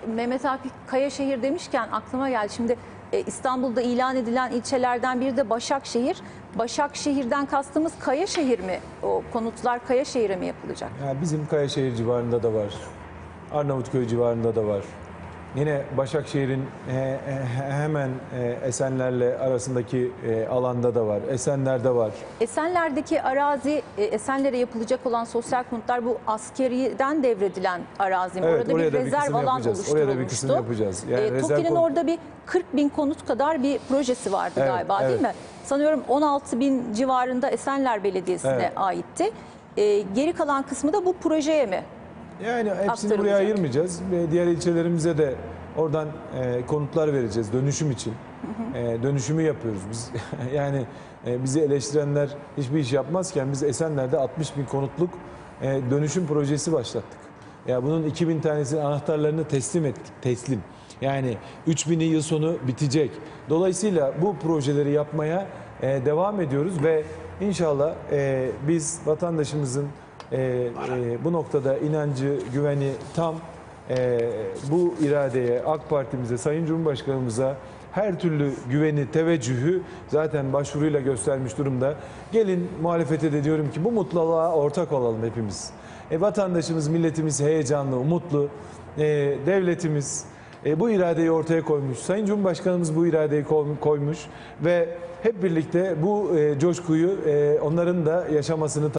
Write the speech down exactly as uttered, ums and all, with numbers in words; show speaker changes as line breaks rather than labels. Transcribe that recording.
Mehmet Akif Kayaşehir demişken aklıma geldi. Şimdi e, İstanbul'da ilan edilen ilçelerden biri de Başakşehir. Başakşehir'den kastımız Kayaşehir mi? O konutlar Kayaşehir'e mi yapılacak?
Yani bizim Kayaşehir civarında da var. Arnavutköy civarında da var. Yine Başakşehir'in hemen Esenler'le arasındaki alanda da var. Esenler'de var.
Esenler'deki arazi, Esenler'e yapılacak olan sosyal konutlar bu askeriden devredilen arazi mi?
Evet,
orada bir
bir
rezerv alan
yapacağız.
oluşturulmuştu.
Oraya da bir kısım yapacağız. Yani
e, TOKİ'nin
kon...
orada bir kırk bin konut kadar bir projesi vardı
evet,
galiba
evet.
değil mi? Sanıyorum on altı bin civarında Esenler Belediyesi'ne evet. aitti. E, geri kalan kısmı da bu projeye mi?
Yani hepsini buraya ayırmayacağız. Ve diğer ilçelerimize de oradan e, konutlar vereceğiz dönüşüm için. Hı hı. E, dönüşümü yapıyoruz biz. Yani e, bizi eleştirenler hiçbir iş yapmazken biz Esenler'de altmış bin konutluk e, dönüşüm projesi başlattık. Ya bunun iki bin tanesinin anahtarlarını teslim ettik. Teslim. Yani üç bini yıl sonu bitecek. Dolayısıyla bu projeleri yapmaya e, devam ediyoruz ve inşallah e, biz vatandaşımızın e, e, bu noktada inancı, güveni tam. Ee, bu iradeye, AK Parti'mize, Sayın Cumhurbaşkanımıza her türlü güveni, teveccühü zaten başvuruyla göstermiş durumda. Gelin muhalefete de diyorum ki bu mutluluğa ortak olalım hepimiz. E, vatandaşımız, milletimiz heyecanlı, umutlu. E, devletimiz e, bu iradeyi ortaya koymuş. Sayın Cumhurbaşkanımız bu iradeyi koymuş ve hep birlikte bu e, coşkuyu e, onların da yaşamasını